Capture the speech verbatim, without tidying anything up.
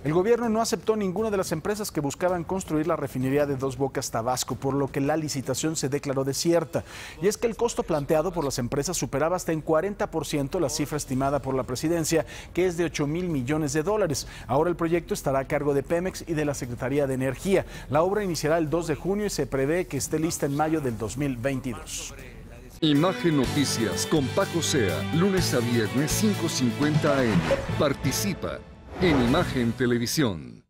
El gobierno no aceptó ninguna de las empresas que buscaban construir la refinería de Dos Bocas, Tabasco, por lo que la licitación se declaró desierta. Y es que el costo planteado por las empresas superaba hasta en cuarenta por ciento la cifra estimada por la presidencia, que es de ocho mil millones de dólares. Ahora el proyecto estará a cargo de Pemex y de la Secretaría de Energía. La obra iniciará el dos de junio y se prevé que esté lista en mayo del dos mil veintidós. Imagen Noticias con Paco Sea, lunes a viernes cinco cincuenta a eme. Participa en Imagen Televisión.